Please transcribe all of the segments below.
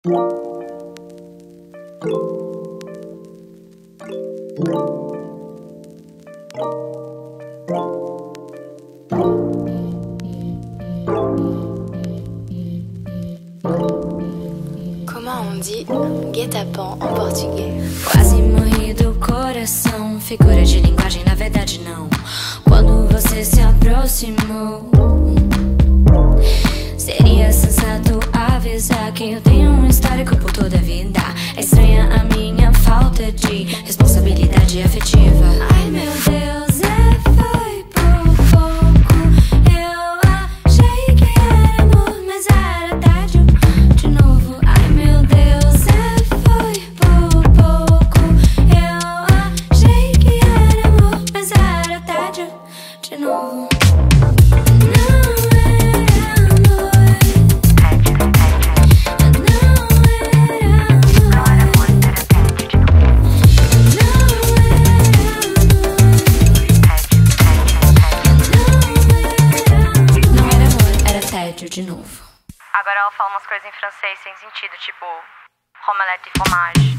Comment on dit guet-apens em português? Quase morri do coração, figura de linguagem, na verdade não. Quando você se aproximou, seria sensato avisar que eu tenho um histórico por toda a vida. É estranha a minha falta de responsabilidade afetiva. Ai meu Deus, foi por pouco. Eu achei que era amor, mas era tédio de novo. Ai meu Deus, foi por pouco. Eu achei que era amor, mas era tédio de novo. De novo. Agora ela fala umas coisas em francês sem sentido, tipo omelette de fromage.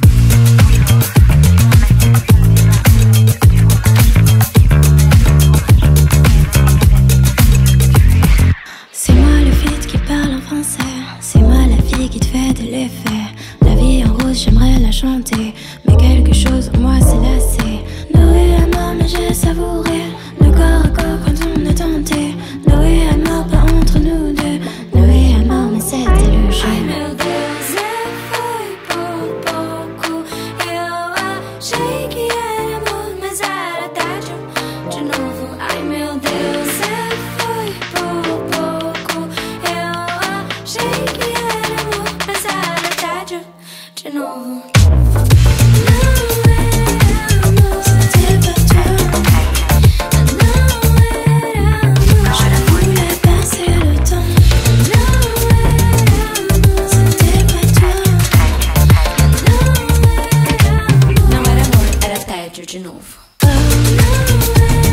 C'est moi le feat qui parle en français. C'est moi la fille qui te fait de l'effet. La vie en rose, j'aimerais la chanter, mais quelque chose en moi s'est lassé. Noé à mort, mais j'ai savouré le corps à corps quand on a tenté. Noé à mort, pas entre nous deux. Noé à mort, mais c'était le jeu. Ai meu Deus, foi por pouco. Eu achei que era amor, mas era tédio de novo. Ai meu Deus, foi por pouco. Eu achei que era amor, mas era tédio de novo. De novo.